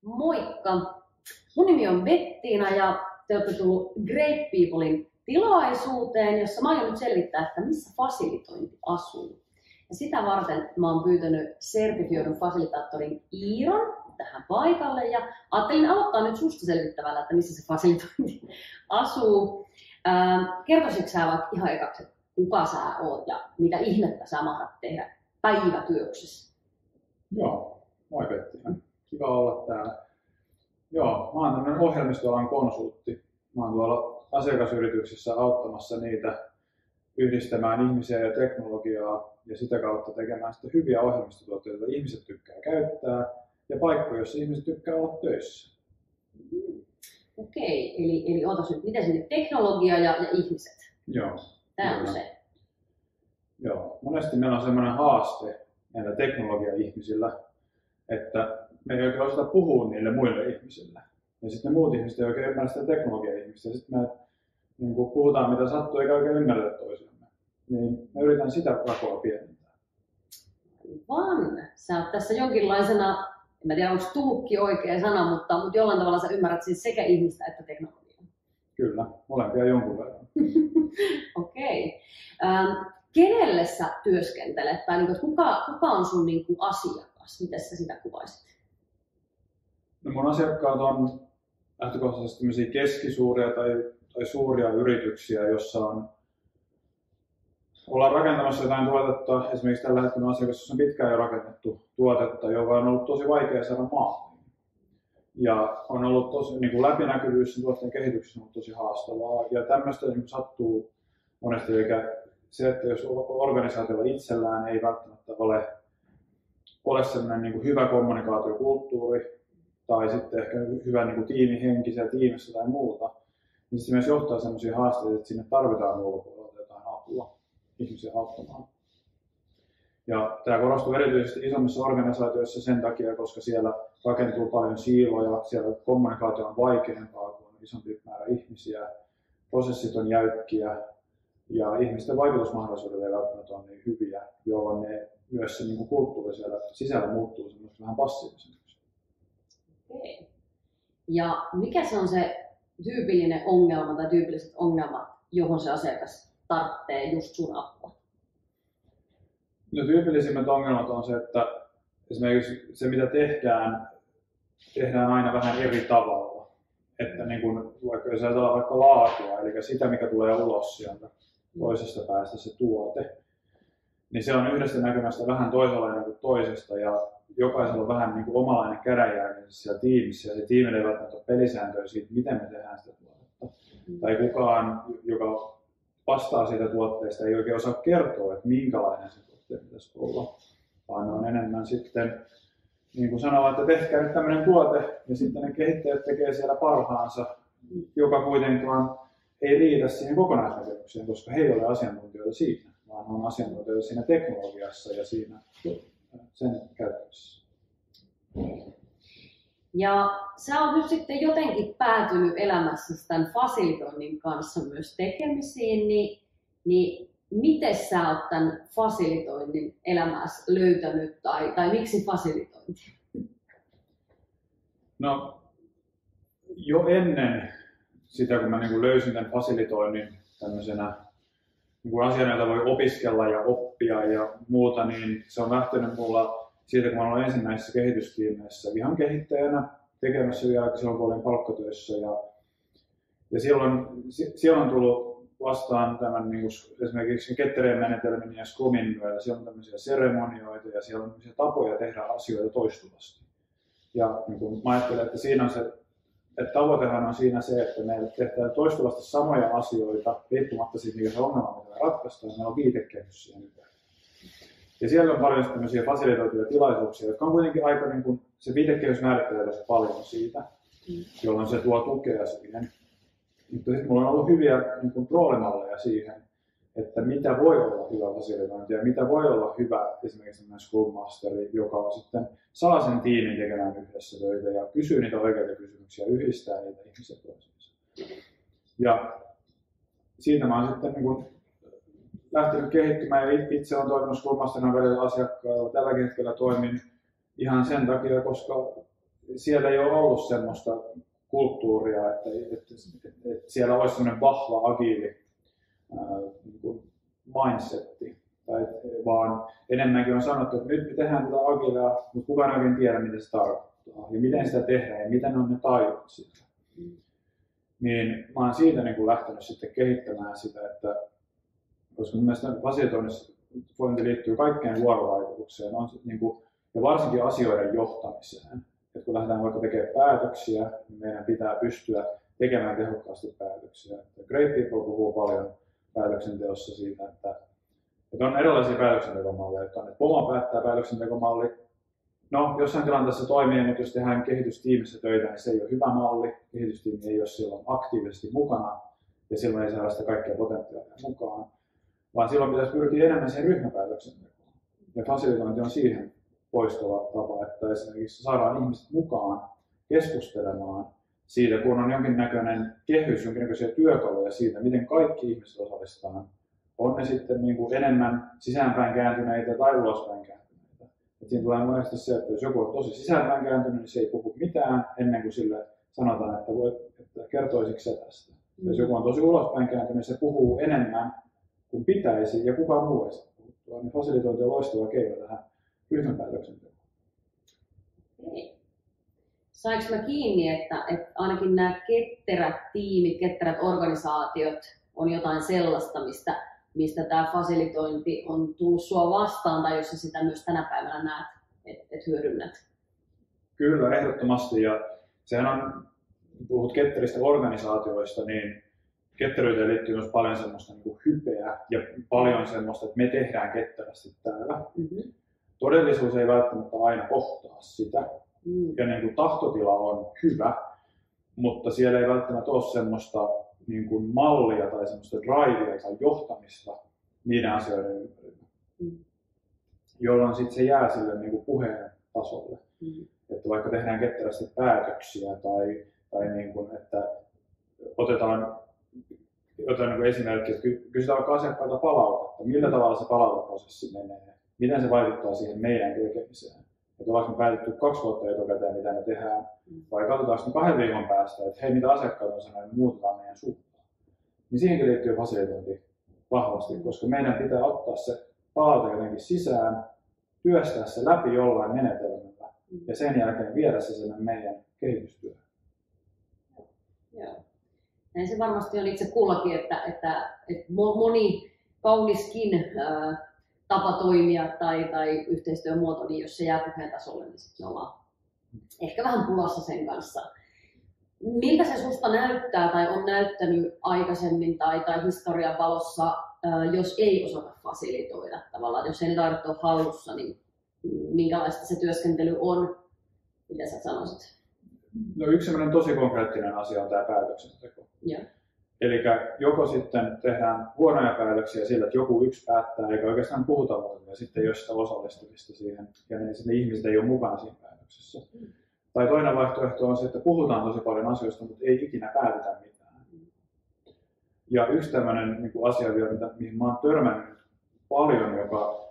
Moikka! Mun nimi on Bettina ja te olette tullut Great Peoplein tilaisuuteen, jossa mä aion nyt selvittää, että missä fasilitointi asuu. Ja sitä varten mä oon pyytänyt sertifioidun fasilitaattorin Iiron tähän paikalle ja ajattelin aloittaa nyt susta selvittävällä, että missä se fasilitointi asuu. Kertoisitko sä vaikka ihan ekaksi, että kuka sä oot ja mitä ihmettä sä mahdat tehdä päivätyöksessä? Joo, moi Petti. Kiva olla täällä. Joo, mä oon tämmöinen ohjelmistoalan konsultti. Mä oon tuolla asiakasyrityksissä auttamassa niitä yhdistämään ihmisiä ja teknologiaa ja sitä kautta tekemään sitten hyviä ohjelmistotuotteita, joita ihmiset tykkää käyttää ja paikkoja, joissa ihmiset tykkää olla töissä. Okei, eli ootas nyt, miten se nyt teknologia ja ihmiset? Joo. Tämä on se. Joo, monesti meillä on sellainen haaste näillä teknologia-ihmisillä, että me ei oikein osata puhua niille muille ihmisille. Ja sitten ne muut ihmiset ei oikein ymmärrä sitä teknologia-ihmistä. Ja sitten me niin kuin puhutaan mitä sattuu eikä oikein ymmärrä toisiamme. Niin mä yritän sitä rakoa pienentää. Sä oot tässä jonkinlaisena, en tiedä onko tulkki oikea sana, mutta jollain tavalla sä ymmärrät siis sekä ihmistä että teknologiaa. Kyllä, molempia jonkun verran. Okei. Kenelle sä työskentelet? Tai niin, kuka on sun niin kuin asiakas? Miten sä sitä kuvaisit? No mun asiakkaat on lähtökohtaisesti tämmöisiä keskisuuria tai suuria yrityksiä, jossa ollaan rakentamassa jotain tuotetta. Esimerkiksi tällä hetkellä on asiakas, jossa on pitkään jo rakennettu tuotetta, joka on ollut tosi vaikea saada maahan. Ja on ollut tosi niin kuin läpinäkyvyys sen tuotteen kehityksessä on tosi haastavaa. Ja tämmöistä niin sattuu monesti, eikä se, että jos organisaatiolla itsellään ei välttämättä ole sellainen niin kuin hyvä kommunikaatiokulttuuri tai sitten ehkä hyvä niin kuin tiimihenki siellä tiimissä tai muuta, niin se myös johtaa sellaisia haasteita, että sinne tarvitaan ulkopuolelta jotain apua ihmisiä auttamaan. Ja tämä korostuu erityisesti isommissa organisaatioissa sen takia, koska siellä rakentuu paljon siiloja, siellä kommunikaatio on vaikeampaa, kun on isompi määrä ihmisiä, prosessit on jäykkiä ja ihmisten vaikutusmahdollisuudet ei välttämättä ole niin hyviä, jolloin ne myös se niin kuin kulttuuri siellä sisällä muuttuu semmoista vähän passiivisemmaksi. Okei. Ja mikä se on se tyypillinen ongelma tai tyypilliset ongelmat, johon se asiakas tarvitsee just sun apua? No, tyypillisimmät ongelmat on se, että esimerkiksi se mitä tehdään aina vähän eri tavalla. Että niin kun, vaikka jos ajatellaan vaikka laatua, eli sitä mikä tulee ulos sieltä toisesta päästä se tuote, niin se on yhdestä näkymästä vähän toisenlainen kuin toisesta ja jokaisella on vähän niin kuin omalainen kädenjälkensä siellä tiimissä ja se tiimi ei välttämättä ole pelisääntöjä siitä, miten me tehdään sitä tuotetta. Tai kukaan, joka vastaa siitä tuotteesta, ei oikein osaa kertoa, että minkälainen se tuotteet pitäisi olla, vaan on enemmän sitten niin kuin sanoo, että tehkää nyt tämmöinen tuote ja sitten ne kehittäjät tekee siellä parhaansa, joka kuitenkaan ei riitä siihen kokonaisnäkemykseen, koska he ei ole asiantuntijoita siinä, vaan on asiantuntijoita siinä teknologiassa ja siinä sen käytössä. Ja sä oot nyt sitten jotenkin päätynyt elämässäsi tämän fasilitoinnin kanssa myös tekemisiin, niin miten sä oot tämän fasilitoinnin elämässä löytänyt tai miksi fasilitointi? No, jo ennen sitä, kun mä niin kuin löysin tämän fasilitoinnin tämmöisenä niin asiana, jota voi opiskella ja oppia ja muuta, niin se on lähtenyt mulla siitä, kun mä olen ensimmäisessä kehitystiimeissä ihan kehittäjänä tekemässä vielä silloin, kun olin palkkatyössä. Ja siellä on tullut vastaan tämän niin kuin esimerkiksi kettereen menetelmin ja Scrumin myötä. Siellä on tämmöisiä seremonioita ja siellä on tämmöisiä tapoja tehdä asioita toistuvasti. Ja niin kuin mä ajattelen, että siinä on se, että tavoitehan on siinä se, että me tehdään toistuvasti samoja asioita, riippumatta siitä, mikä se ongelma, mitä me ratkaistaan, meillä on viitekehys siihen ympärillä. Ja siellä on paljon tämmöisiä fasilitoituja tilaisuuksia, jotka on kuitenkin aika, niin kuin, se viitekehys määrittelee tosi paljon siitä, jolloin se tuo tukea siihen. Mutta sitten mulla on ollut hyviä niin kuin roolimalleja siihen, että mitä voi olla hyvä fasilitointi ja mitä voi olla hyvä esimerkiksi Scrum Masteri, joka sitten saa sen tiimin tekemään yhdessä töitä ja kysyy niitä oikeita kysymyksiä ja yhdistää niitä ihmisiä toisiinsa. Ja siitä mä oon sitten niin kuin lähtenyt kehittymään ja itse olen toiminut Scrum Masterina välillä asiakkailla. Tälläkin hetkellä toimin ihan sen takia, koska siellä ei ole ollut semmoista kulttuuria, että siellä olisi sellainen vahva, agiili niin mindsetti. Vaan enemmänkin on sanottu, että nyt me tehdään tätä agilia, mutta kukaan ei oikein tiedä, mitä se tarkoittaa ja miten sitä tehdään ja miten on ne taidot siitä. Niin mä oon siitä niin kuin lähtenyt sitten kehittämään sitä, että koska mielestäni fasilitointi liittyy kaikkeen vuorovaikutukseen niin kuin, ja varsinkin asioiden johtamiseen. Että kun lähdetään vaikka tekemään päätöksiä, niin meidän pitää pystyä tekemään tehokkaasti päätöksiä. Great People puhuu paljon päätöksenteossa siitä, että on erilaisia päätöksentekomalleja, että POMO päättää päätöksentekomalli. No, jossain tilanteessa toimii, mutta jos tehdään kehitystiimissä töitä, niin se ei ole hyvä malli. Kehitystiimi ei ole silloin aktiivisesti mukana ja silloin ei saada sitä kaikkea potentiaalia mukaan. Vaan silloin pitäisi pyrkiä enemmän siihen ryhmäpäätöksentekoon. Ja fasilitointi on siihen poistuva tapa, että esimerkiksi saadaan ihmiset mukaan keskustelemaan siitä, kun on jonkinnäköinen kehys, jonkinnäköisiä työkaluja siitä, miten kaikki ihmiset osallistetaan. On ne sitten niin kuin enemmän sisäänpäin kääntyneitä tai ulospäin kääntyneitä. Et siinä tulee monesti se, että jos joku on tosi sisäänpäin kääntynyt, niin se ei puhu mitään ennen kuin sille sanotaan, että kertoisitko sä tästä. Jos joku on tosi ulospäin kääntynyt, se puhuu enemmän kuin pitäisi ja kukaan muu ei saa puhuttua. Niin fasilitointi on loistava keino tähän ryhmän päätöksentekoon. Sainko mä kiinni, että ainakin nämä ketterät tiimit, ketterät organisaatiot on jotain sellaista, mistä tämä fasilitointi on tullut sua vastaan tai jos sä sitä myös tänä päivänä näet, että hyödynnät? Kyllä, ehdottomasti. Ja sehän on, puhut ketteristä organisaatioista, niin ketteryyteen liittyy myös paljon semmoista niin kuin hypeä ja paljon semmoista, että me tehdään ketterästi täällä. Todellisuus ei välttämättä aina kohtaa sitä. Ja niin kuin tahtotila on hyvä, mutta siellä ei välttämättä ole semmoista niin kuin mallia tai semmoista drivea tai johtamista niiden asioiden ympärillä, jolloin sitten se jää sille niin kuin puheen tasolle. Että vaikka tehdään ketterästi päätöksiä tai niin kuin, että otetaan jotain niin kuin esimerkkiä, että kysytään vaikka asiakkailta palautetta, millä tavalla se palauteprosessi menee, miten se vaikuttaa siihen meidän tekemiseen. Että ollaanko me päätetty 2 vuotta etukäteen, mitä me tehdään, vai katsotaanko me 2 viikon päästä, että hei, mitä asiakkaat on sanonut, että muutetaan meidän suuntaan. Niin siihenkin liittyy fasilitointi vahvasti, koska meidän pitää ottaa se palaute jotenkin sisään, työstää se läpi jollain menetelmällä ja sen jälkeen viedä se sinne meidän kehitystyöhön. Joo. Näin se varmasti on itse kullakin, että moni kauniskin tapa toimia tai yhteistyön muoto, niin jos se jää puheen tasolle, niin sitten ollaan ehkä vähän pulassa sen kanssa. Miltä se susta näyttää tai on näyttänyt aikaisemmin tai historian valossa, jos ei osata fasilitoida tavallaan, jos ei ne taidot ole hallussa, niin minkälaista se työskentely on? Mitä sä sanoisit? No yksi sellainen tosi konkreettinen asia on tämä päätöksenteko. Joo. Eli joko sitten tehdään huonoja päätöksiä sillä, että joku yksi päättää eikä oikeastaan puhuta muuta ja sitten ei ole sitä osallistumista siihen ja ne ihmiset ei ole mukana siinä päätöksessä. Tai toinen vaihtoehto on se, että puhutaan tosi paljon asioista, mutta ei ikinä päätetä mitään. Ja yksi tämmöinen niin kuin asia vielä, mihin mä oon törmännyt paljon, joka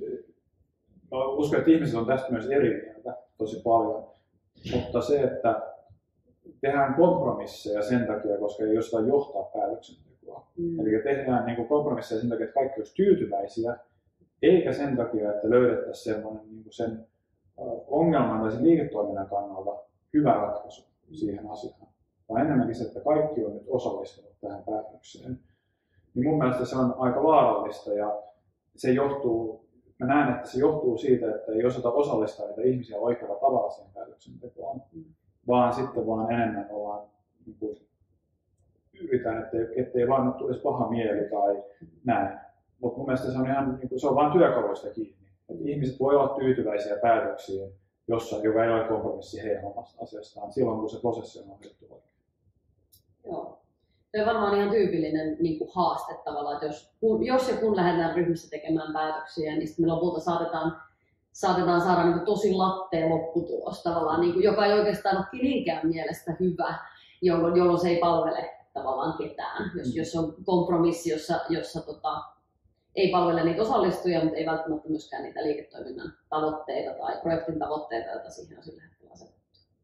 mä uskon, että ihmiset on tästä myös eri mieltä tosi paljon, mutta se, että tehdään kompromisseja sen takia, koska ei jostain johtaa päätöksentekoa. Eli tehdään niin kuin kompromisseja sen takia, että kaikki olisi tyytyväisiä, eikä sen takia, että löydettäisiin semmoinen niin kuin sen ongelman tai sen liiketoiminnan kannalta hyvä ratkaisu siihen asiaan. Vaan enemmänkin se, että kaikki on nyt osallistunut tähän päätökseen. Niin mun mielestä se on aika vaarallista ja se johtuu, mä näen, että se johtuu siitä, että ei osata osallistaa niitä ihmisiä oikealla tavalla siihen päätöksentekoon. Vaan sitten vaan enemmän ollaan, niin kuin, yritän, ettei vaan nyt tulisi paha mieli tai näin. Mutta mun mielestä se on ihan, niin kuin, se on vaan työkaluista kiinni. Et ihmiset voi olla tyytyväisiä päätöksiin, joka ei ole kompromissi heidän omasta asiastaan, silloin kun se prosessi on hoidettu oikein. Joo. Se on varmaan ihan tyypillinen niin kuin haaste tavallaan, että jos ja kun lähdetään ryhmässä tekemään päätöksiä, niin sitten me lopulta saatetaan saada niin kuin tosi latteen lopputulos tavallaan, niin kuin, joka ei oikeastaan ole kenenkään mielestä hyvä, jolloin se ei palvele tavallaan ketään. Jos on kompromissi, jossa ei palvele niitä osallistujia, mutta ei välttämättä myöskään niitä liiketoiminnan tavoitteita tai projektin tavoitteita, joita siihen on sillä hetkellä asetettu.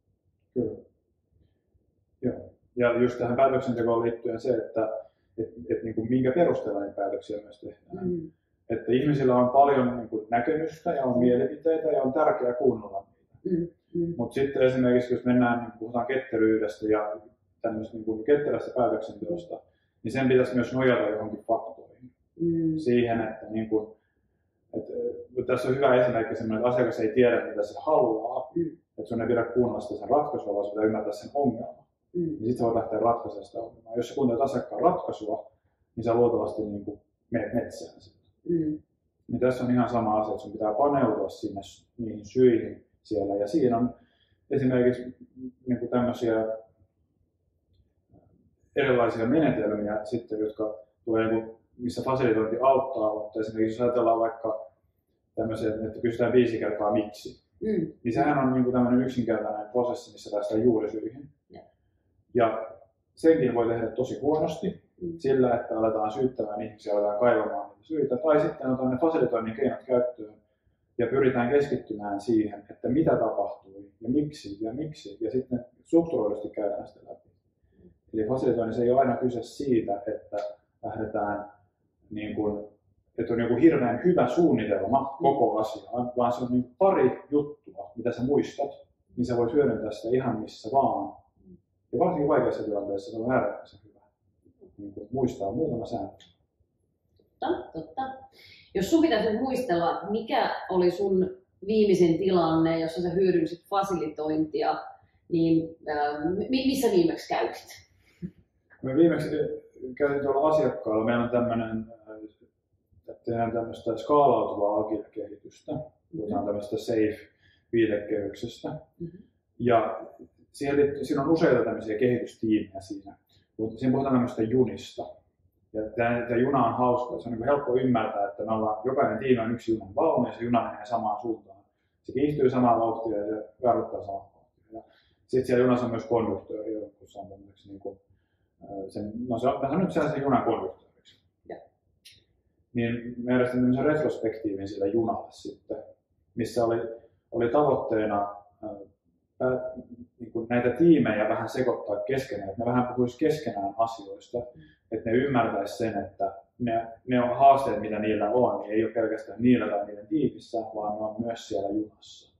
Kyllä. Joo. Ja just tähän päätöksentekoon liittyen se, että niin kuin minkä perusteella niitä päätöksiä myös tehdään. Että ihmisillä on paljon niin kuin näkemystä ja on mielipiteitä ja on tärkeää kuunnella niitä. Mutta sitten esimerkiksi jos mennään, niin puhutaan ketteryydestä ja tämmöistä niin kuin ketterästä päätöksenteosta, niin sen pitäisi myös nojata johonkin faktoihin. Siihen, että, niin kuin, että tässä on hyvä esimerkki sellainen, että asiakas ei tiedä, mitä se haluaa. Että sun ei pidä kuunnella sitä sen ratkaisua, vaan pitää ymmärtää sen ongelman. Niin sitten sä voit lähteä ratkaisemaan sitä ongelmaa. Jos sä kuuntelet asiakkaan ratkaisua, niin sä luultavasti niin kuin menet metsään sitten. Niin tässä on ihan sama asia, että sun pitää paneutua sinne niihin syihin siellä. Ja siinä on esimerkiksi niin kuin tämmöisiä erilaisia menetelmiä sitten, jotka tulee, niin kuin, missä fasilitointi auttaa. Mutta esimerkiksi jos ajatellaan vaikka tämmöisiä, että kysytään 5 kertaa miksi, niin sehän on niin kuin tämmöinen yksinkertainen prosessi, missä päästään juurisyihin. Ja senkin voi tehdä tosi huonosti sillä, että aletaan syyttämään ihmisiä, aletaan kaivamaan niitä syitä. Tai sitten otetaan ne fasilitoinnin keinot käyttöön ja pyritään keskittymään siihen, että mitä tapahtui ja miksi. Ja sitten strukturoidusti käydään sitä läpi. Eli fasilitoinnissa ei ole aina kyse siitä, että lähdetään niin kuin, että on joku hirveän hyvä suunnitelma koko asiaan, vaan se on niin pari juttua, mitä sä muistat, niin sä voit hyödyntää sitä ihan missä vaan. Ja varsinkin vaikeassa tilanteessa se on äärimmäisen hyvä. Niin kuin muistaa muutama sääntö. Totta. Jos sun pitäisi muistella, mikä oli sun viimeisin tilanne, jossa sä hyödynsit fasilitointia, niin missä viimeksi käytit? Me viimeksi käytin tuolla asiakkaalla. Meillä on tehdään tämmöistä skaalautuvaa agile-kehitystä. Puhutaan tämmöistä SAFE-viitekehyksestä. Ja siinä on useita tämmöisiä kehitystiimejä siinä. Siinä puhutaan tämmöistä junista. Ja tämä juna on hauska. Se on niin helppo ymmärtää, että jokainen tiimi on yksi junan vaunu ja se juna menee samaan suuntaan. Se kiihtyy samaan vauhtia ja se jarruttaa samaan vauhtia. Sitten siellä junassa on myös konduktööri, jossa on tämmöiseksi niin kuin, se on nyt sellaisen junan konduktööriksi. Niin me järjestin tämmöisen retrospektiivin sillä junalla sitten, missä oli tavoitteena niin kuin näitä tiimejä vähän sekoittaa keskenään, että ne vähän puhuisi keskenään asioista, että ne ymmärtäisi sen, että ne on haasteet, mitä niillä on, niin ei ole pelkästään niillä tai niiden tiimissä, vaan ne on myös siellä junassa.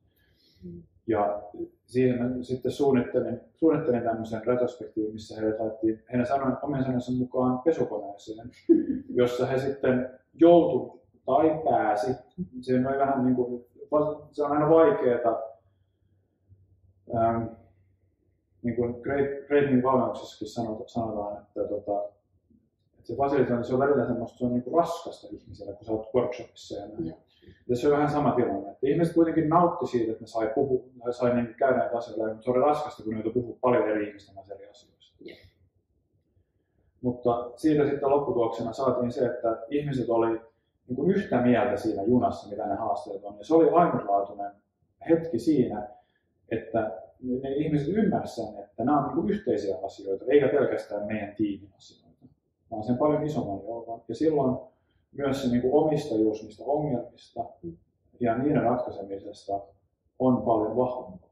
Ja siihen sitten suunnittelin tämmöisen retrospektiivin, missä heidät laitettiin omien sanansa mukaan pesukoneeseen, jossa he sitten joutu tai pääsi. Se on vähän niin kuin, se on aina vaikeaa. Niin kuin Greatin valmennuksessakin sanotaan, että se fasilitointi, se on välillä semmoista, se on niin kuin raskasta ihmiselle, kun sä oot workshopissa ja näin. Ja se on vähän sama tilanne, että ihmiset kuitenkin nautti siitä, että ne sai niin käydä näitä asioita, mutta se oli raskasta, kun ne joutui puhua paljon eri ihmisten kanssa eri asioista. Mutta siitä sitten lopputuloksena saatiin se, että ihmiset oli niin kuin yhtä mieltä siinä junassa, mitä ne haasteet on. Ja se oli ainutlaatuinen hetki siinä, että ne ihmiset ymmärsivät sen, että nämä on niin kuin yhteisiä asioita, eikä pelkästään meidän tiimin asioita, vaan sen paljon isomman joukon. Ja silloin myös se niin kuin omistajuus niistä ongelmista ja niiden ratkaisemisesta on paljon vahvempaa.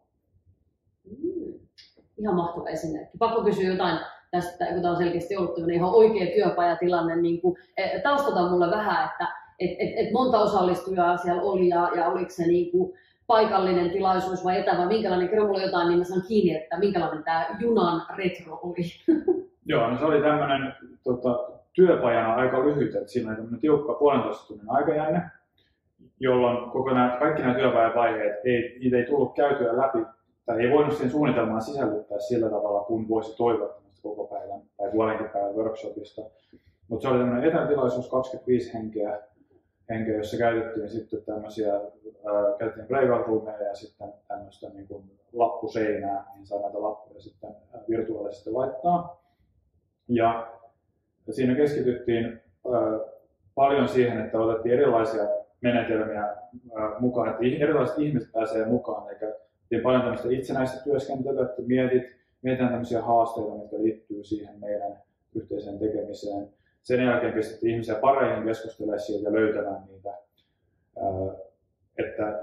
Ihan mahtava esimerkki. Pakko kysyä jotain tästä, kun tämä on selkeästi ollut ihan oikea työpajatilanne. Niin taustata mulle vähän, että monta osallistujaa siellä oli ja oliko se niin kuin paikallinen tilaisuus vai etä vai minkälainen, kerro mulle jotain, niin mä saan kiinni, että minkälainen tämä junan retro oli. Joo, no se oli tämmöinen työpajana aika lyhyt, että siinä oli tämmöinen tiukka 1,5 tunnin aikajänne, jolloin kaikki nämä työpajan vaiheet, niitä ei tullut käytyä läpi, tai ei voinut siihen suunnitelmaan sisällyttää sillä tavalla, kun voisi toivoa koko päivän tai puolenkin päivän workshopista. Mutta se oli tämmöinen etätilaisuus, 25 henkeä, jossa käytettiin sitten tämmöisiä, käytettiin breakout roomeja ja sitten tämmöistä niin kuin lappuseinää, mihin saa näitä lappuja sitten virtuaalisesti laittaa. Ja siinä keskityttiin paljon siihen, että otettiin erilaisia menetelmiä mukaan, että erilaiset ihmiset pääsee mukaan, eikä tehtiin paljon tämmöistä itsenäistä työskentelyä, että mietitään tämmöisiä haasteita, mitkä liittyy siihen meidän yhteiseen tekemiseen. Sen jälkeen pistettiin ihmisiä pareihin keskustelemaan siitä ja löytämään niitä, että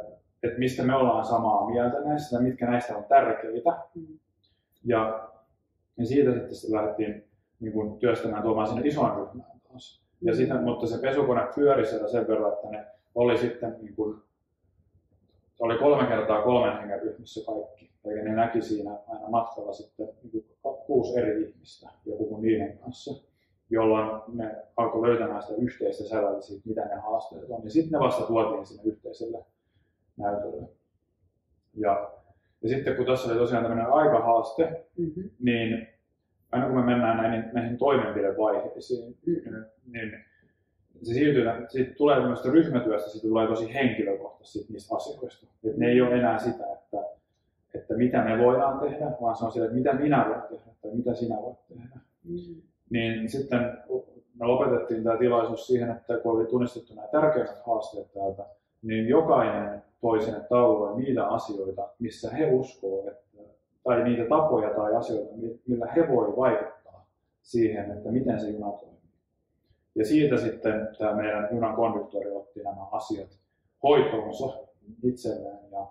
että mistä me ollaan samaa mieltä näistä, mitkä näistä on tärkeitä. Ja siitä sitten lähdettiin niin kuin työstämään tuomaan sinne isoon ryhmään taas. Ja sitä, mutta se pesukone pyöri siellä sen verran, että ne oli sitten niin kuin, oli 3 kertaa 3 hengen ryhmissä kaikki. Eli ne näki siinä aina matkalla sitten niin 6 eri ihmistä ja puhui niiden kanssa, jolloin ne alkoi löytämään sitä yhteistä sävällä siitä, mitä ne haasteet on. Ja sitten ne vasta tuotiin sinne yhteiselle näytölle. Ja sitten kun tässä oli tosiaan tämmöinen aikahaaste, niin aina kun me mennään näihin toimenpidevaiheisiin, niin se siitä tulee tämmöistä ryhmätyöstä, siitä tulee tosi henkilökohtaisesti niistä asioista. Et ne ei ole enää sitä, että mitä me voidaan tehdä, vaan se on sitä, että mitä minä voin tehdä tai mitä sinä voit tehdä. Niin sitten me lopetettiin tämä tilaisuus siihen, että kun oli tunnistettu nämä tärkeimmät haasteet täältä, niin jokainen toi sinne taululle niitä asioita, missä he uskoo, tai niitä tapoja tai asioita, millä he voi vaikuttaa siihen, että miten se juna toimii. Ja siitä sitten tämä meidän junan konduktori otti nämä asiat hoitoonsa itselleen ja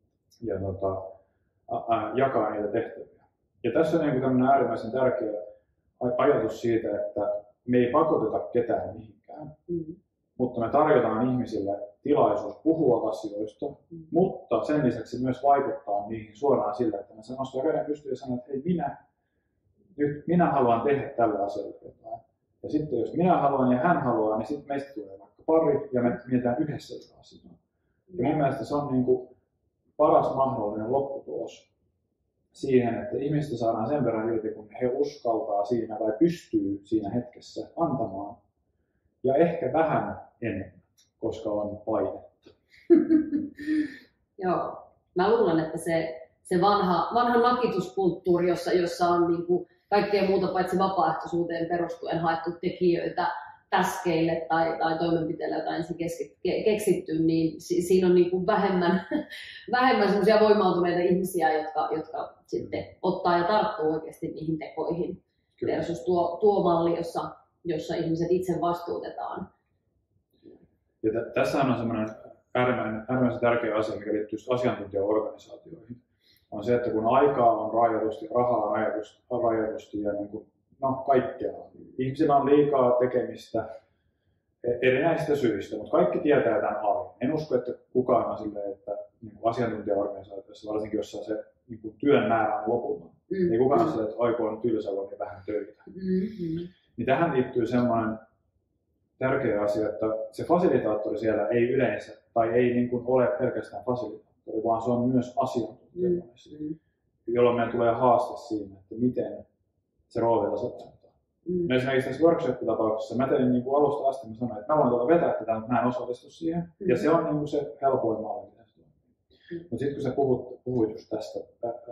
jakaa niitä tehtäviä. Ja tässä on niin tämmöinen äärimmäisen tärkeä ajatus siitä, että me ei pakoteta ketään mihinkään, mutta me tarjotaan ihmisille tilaisuus puhua asioista, mutta sen lisäksi myös vaikuttaa niihin suoraan sillä, että me nostaa käden pystyyn ja sanoo, että hei, minä haluan tehdä tällä asialla jotain. Ja sitten jos minä haluan ja hän haluaa, niin sitten meistä tulee vaikka pari ja me mietitään yhdessä sitä asiaa. Ja mun mielestä se on niin kuin paras mahdollinen lopputulos siihen, että ihmistä saadaan sen verran irti, kun he uskaltaa siinä tai pystyy siinä hetkessä antamaan. Ja ehkä vähän enemmän, koska on painetta. Joo. Mä luulen, että se vanha nakituskulttuuri, jossa on niin kuin kaikkea muuta paitsi vapaaehtoisuuteen perustuen haettu tekijöitä täskeille tai toimenpiteille, joita ensin keksitty, niin siinä on niin kuin vähemmän semmoisia voimautuneita ihmisiä, jotka sitten ottaa ja tarttuu oikeasti niihin tekoihin. Kyllä. Versus tuo malli, jossa ihmiset itse vastuutetaan. Ja tässä on semmoinen äärimmäisen tärkeä asia, mikä liittyy asiantuntijaorganisaatioihin. On se, että kun aikaa on rajatusti, rahaa on rajatusti ja niin kuin, kaikkea. Ihmisillä on liikaa tekemistä erinäisistä syistä, mutta kaikki tietää tämän arjen. En usko, että kukaan on silleen, että niin asiantuntijaorganisaatiossa, varsinkin jossain se niin työn määrä on loputon. Ei kukaan ole silleen, että aikoo on tylsä, voi vähän töitä. Niin tähän liittyy semmoinen tärkeä asia, että se fasilitaattori siellä ei yleensä, tai ei niin kuin ole pelkästään fasilitaattori, vaan se on myös asiantuntija, jolloin meillä tulee haaste siinä, että miten se rooli tasapainotetaan. Esimerkiksi tässä workshop-tapauksessa mä tein niin kuin alusta asti, mä sanoin, että mä voin tulla vetää tätä, mutta mä en osallistu siihen. Ja se on niin kuin se helpoin malli. Mutta sitten kun sä puhuit just tästä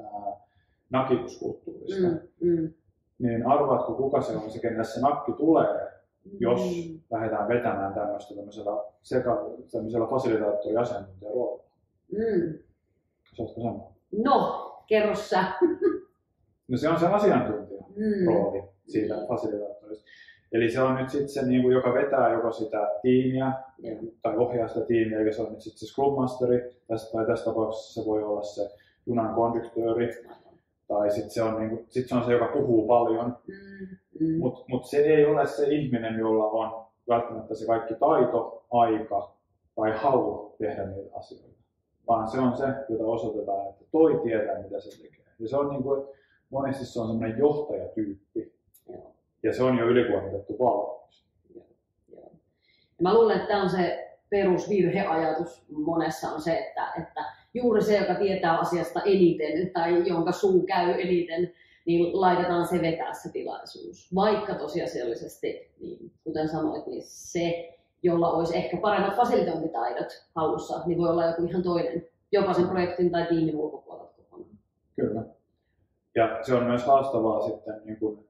nakituskulttuurista, niin arvaatko kuka se on se, kenelle se nakki tulee, jos lähdetään vetämään tämmöisellä fasilitaattori-asiantuntijan roolilla? Saatko sanoa? No, kerro sä. No se on se asiantuntijan rooli siitä fasilitaattorista. Eli se on nyt sitten se, joka vetää joko sitä tiimiä tai ohjaa sitä tiimiä, eli se on nyt sitten se Scrum Masteri, tai tässä tapauksessa se voi olla se junan konduktööri, tai sitten se on, se on se, joka puhuu paljon. Mutta se ei ole se ihminen, jolla on välttämättä se kaikki taito, aika tai halu tehdä niitä asioita, vaan se on se, jota osoitetaan, että toi tietää, mitä se tekee. Ja se on monesti se on semmoinen johtajatyyppi. Ja se on jo ylikuormitettu valmiiksi. Mä luulen, että tämä on se perusvirheajatus monessa on se, että juuri se, joka tietää asiasta eniten tai jonka suu käy eniten, niin laitetaan se vetää se tilaisuus. Vaikka tosiasiallisesti, niin kuten sanoit, niin se, jolla olisi ehkä paremmat fasilitointitaidot hallussa, niin voi olla joku ihan toinen, jopa sen projektin tai tiimin ulkopuolelta kokonaan. Kyllä. Ja se on myös haastavaa sitten,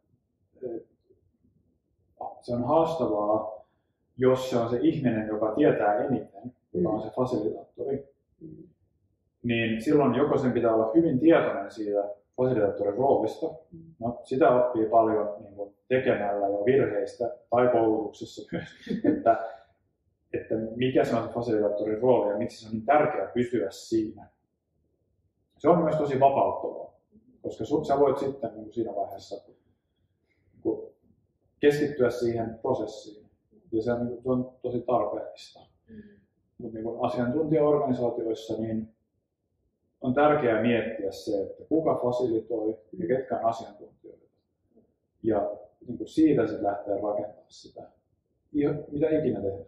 se on haastavaa, jos se on se ihminen, joka tietää eniten, joka on se fasilitaattori, niin silloin joko sen pitää olla hyvin tietoinen siitä fasilitaattorin roolista. No, sitä oppii paljon tekemällä ja virheistä tai koulutuksessa myös, että mikä se on se fasilitaattorin rooli ja miksi se on niin tärkeää pysyä siinä. Se on myös tosi vapauttavaa, koska sä voit sitten niin siinä vaiheessa niin keskittyä siihen prosessiin ja se on tosi tarpeellista. Mutta niin asiantuntijaorganisaatioissa niin on tärkeää miettiä se, että kuka fasilitoi ja ketkä on asiantuntijoita. Ja niin siitä sitten lähtee rakentamaan sitä, mitä ikinä tehdään.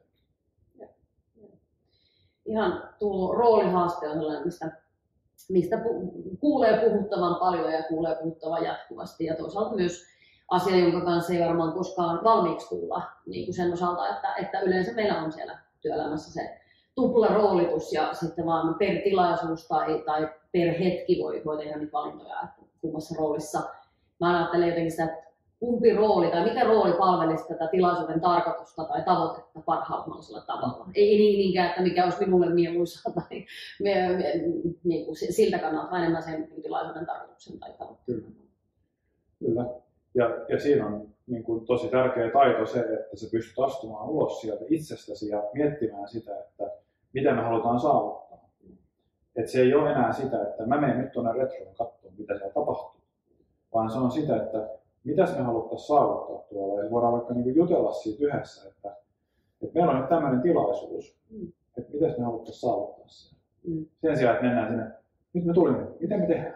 Ihan tuo roolihaaste on sellainen, mistä kuulee puhuttavan paljon ja kuulee puhuttavan jatkuvasti. Ja toisaalta myös asia, jonka kanssa ei varmaan koskaan valmiiksi tulla niin kuin sen osalta, että yleensä meillä on siellä työelämässä se tuplaroolitus ja sitten vaan per tilaisuus tai per hetki voi tehdä niitä valintoja, että kummassa roolissa. Mä ajattelen jotenkin sitä, että kumpi rooli tai mikä rooli palvelisi tätä tilaisuuden tarkoitusta tai tavoitetta parhaalla tavalla. Ei niinkään, että mikä olisi minulle mieluisaa tai niin kuin siltä kannalta, vaan enemmän sen tilaisuuden tarkoituksen tai tavoitteen. Kyllä. Ja siinä on niin kuin tosi tärkeä taito se, että sä pystyt astumaan ulos sieltä itsestäsi ja miettimään sitä, että mitä me halutaan saavuttaa. Että se ei ole enää sitä, että mä menen nyt tuonne retroon katsomaan, mitä siellä tapahtuu. Vaan se on sitä, että mitäs me haluttaisiin saavuttaa tuolla. Ja voidaan vaikka niin jutella siitä yhdessä, että meillä on nyt tämmöinen tilaisuus, että mitäs me haluttaisiin saavuttaa siellä. Sen sijaan, että mennään sinne, nyt me tulimme, mitä me tehdään?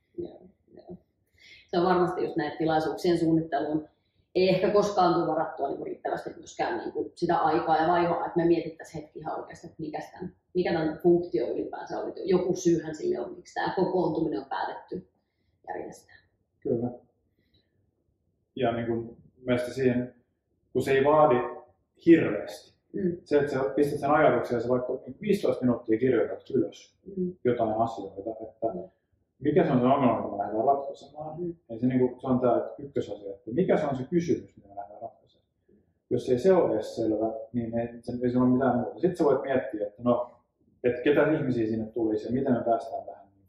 Se on varmasti just näitä tilaisuuksien suunnitteluun. Ei ehkä koskaan tule varattua niin riittävästi myöskään niin sitä aikaa ja vaivaa, että me mietittäisiin hetki ihan oikeasti, että mikä tämän funktio ylipäänsä oli. Joku syyhän sille on, miksi tämä kokoontuminen on päätetty järjestää. Kyllä. Ja niin kuin mielestäni siihen, kun se ei vaadi hirveästi. Se, että sä pistät sen ajatuksen ja sä vaikka 15 minuuttia kirjoitat ylös jotain asioita, että mikä se on se ongelma, mitä me lähdetään ratkaisemaan. Ja se, niin kuin, se on tämä ykkösasia, että mikä se on se kysymys, mitä me lähdetään ratkaisemaan. Jos ei se ole edes selvä, niin ei se ole mitään muuta. Sitten sä voit miettiä, että ketä ihmisiä sinne tulisi ja miten me päästään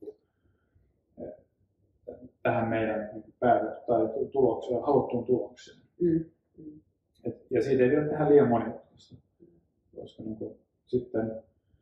tähän meidän haluttuun tulokseen. Ja siitä ei vielä tehdä liian monimutkaista, koska sitten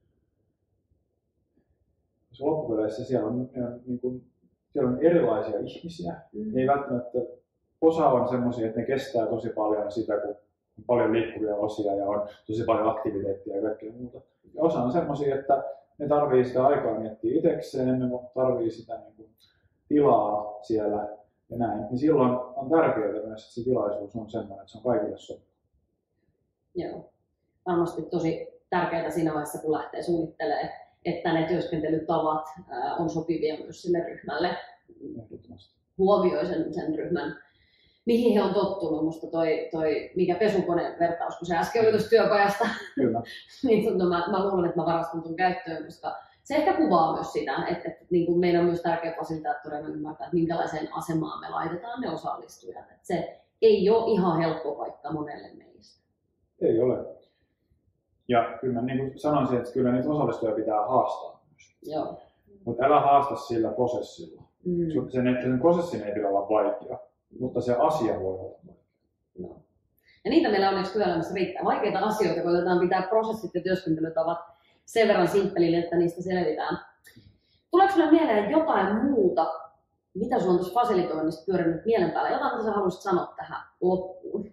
loppupeleissä siellä on erilaisia ihmisiä. Ei välttämättä, osa on semmoisia, että ne kestää tosi paljon sitä, kun on paljon liikkuvia osia ja on tosi paljon aktiviteettia ja kaikkea muuta. Ja osa on semmoisia, että ne tarvii sitä aikaa miettiä itsekseen, ne tarvii sitä tilaa siellä ja näin. Niin silloin on tärkeää myös, että se tilaisuus on semmoinen, että se on kaikille sopiva. Joo, varmasti tosi tärkeää siinä vaiheessa, kun lähtee suunnittelemaan, että ne työskentelytavat on sopivia myös sille ryhmälle. Huomioi sen ryhmän, mihin he on tottunut. Musta toi mikä pesukoneen vertaus, kun se äsken oli tuosta työpajasta, niin mä luulen, että mä varastan tuon käyttöön, koska se ehkä kuvaa myös sitä, että niin kuin meidän on myös tärkeää fasilitaattoreina ymmärtää, että minkälaiseen asemaan me laitetaan ne osallistujat. Että se ei ole ihan helppo paikka monelle meistä. Ei ole. Ja kyllä mä niin sanoisin, että kyllä niitä osallistujia pitää haastaa myös. Joo. Mutta älä haasta sillä prosessilla. Sen prosessin ei pidä olla vaikea, mutta se asia voi olla vaikea. Joo. Ja niitä meillä onneksi työelämässä riittää. Vaikeita asioita, kun otetaan pitää prosessit ja työskentelytavat sen verran simppelille, että niistä selvitään. Tuleeko sinulle mieleen jotain muuta, mitä sinulla on tuossa fasilitoinnista pyörinyt mielen päällä? Jotain, mitä sä haluaisit sanoa tähän loppuun?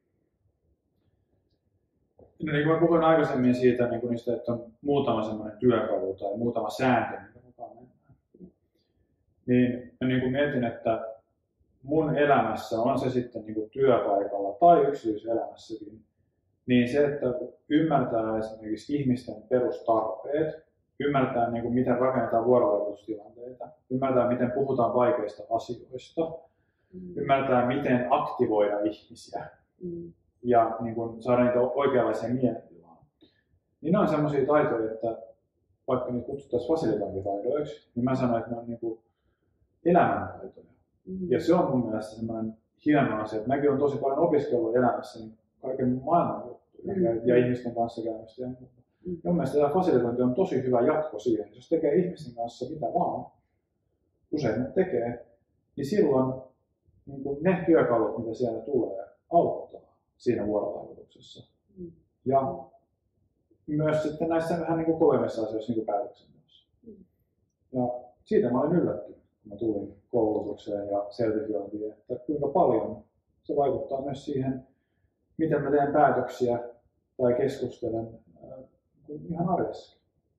No, niin kuin mä puhuin aikaisemmin siitä, että on muutama semmoinen työkalu tai muutama sääntö, mitä mukaan mennään. Niin mä mietin, että mun elämässä, on se sitten työpaikalla tai yksityiselämässäkin, niin se, että ymmärtää esimerkiksi ihmisten perustarpeet, ymmärtää miten rakennetaan vuorovaikutustilanteita, ymmärtää miten puhutaan vaikeista asioista, ymmärtää miten aktivoida ihmisiä ja saada niitä oikeanlaiseen mielentilaan. Niin ne on sellaisia taitoja, että vaikka niitä kutsuttaisiin fasilitointitaidoiksi, niin mä sanoin, että ne on elämäntaitoja. Ja se on mun mielestä sellainen hieno asia, että mäkin olen tosi paljon opiskellut elämässäni kaiken maailman juttuja ja ihmisten kanssa käymistä ja muuta. Mun mielestä tämä fasilitointi on tosi hyvä jatko siihen. Jos tekee ihmisten kanssa mitä vaan, usein ne tekee, niin silloin ne työkalut, mitä siellä tulee, auttaa siinä vuorovaikutuksessa. Ja myös sitten näissä vähän niin kuin kovemmissa asioissa niin kuin päätöksenteossa. Ja siitä mä olin yllättynyt, kun mä tulin koulutukseen ja sertifiointiin, että kuinka paljon se vaikuttaa myös siihen, miten mä teen päätöksiä tai keskustelen ihan arjessa.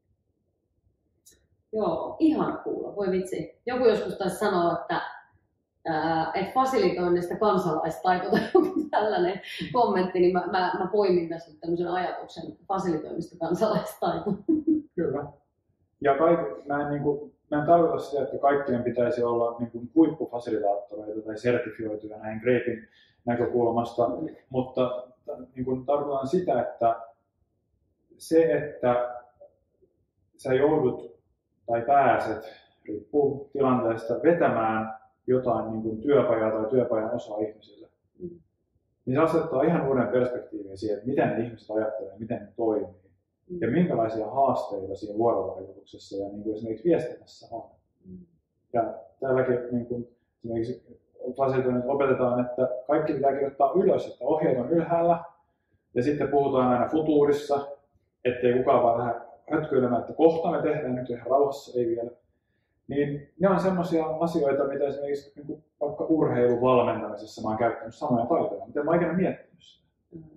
Joo, ihana kuulla. Voi vitsi. Joku joskus taisi sanoa, että fasilitoinnista kansalaistaito tai joku tällainen kommentti, niin mä poimin tästä tämmöisen ajatuksen fasilitoinnista kansalaistaito. Kyllä. Ja mä en tarkoita sitä, että kaikkien pitäisi olla niin kuin huippufasilitaattoreita tai sertifioituja näin Grapein näkökulmasta, mutta niin kuin tarkoitan sitä, että se, että sä joudut tai pääset, riippuu tilanteesta, vetämään jotain niin kuin työpajaa tai työpajan osaa ihmisille, niin se asettaa ihan uuden perspektiivin siihen, että miten ne ihmiset ajattelee, miten ne toimii ja minkälaisia haasteita siinä vuorovaikutuksessa ja niin kuin esimerkiksi viestinnässä on. Ja täälläkin niin kuin esimerkiksi fasilitoinnissa opetetaan, että kaikki pitää kirjoittaa ylös, että ohjeet on ylhäällä ja sitten puhutaan aina futuurissa, ettei kukaan vaan lähde hötkyilemään, että kohta me tehdään nyt ihan rauhassa, ei vielä. Niin ne on sellaisia asioita, mitä esimerkiksi niin vaikka urheiluvalmentamisessa mä oon käyttänyt samoja taitoja, mitä mä oon ikinä miettinyt sitä.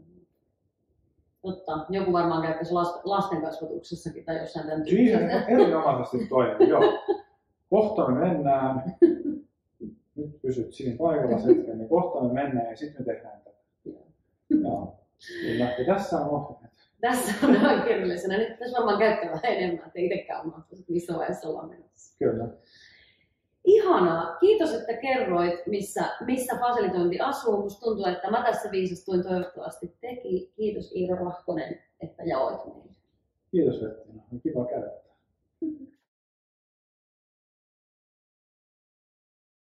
Totta. Joku varmaan käyttäisi lastenkasvatuksessakin tai jossain tämän Siihen erinomaisesti toimii, joo. Kohta me mennään, nyt pysyt siinä paikalla hetken, niin kohta me mennään ja sitten me tehdään tätä. Joo. Ja tässä on ohjeet. Tässä on ihan kirjallisena. Nyt tässä varmaan käyttää vähän enemmän, että itsekään unohtaisi, missä vaiheessa ollaan menossa. Kyllä. Ihanaa. Kiitos, että kerroit, missä fasilitointi asuu. Musta tuntuu, että mä tässä viisastuin, toivottavasti teki. Kiitos Iiro Rahkonen, että jaoit meille. Kiitos Vettina. Kiva käydä.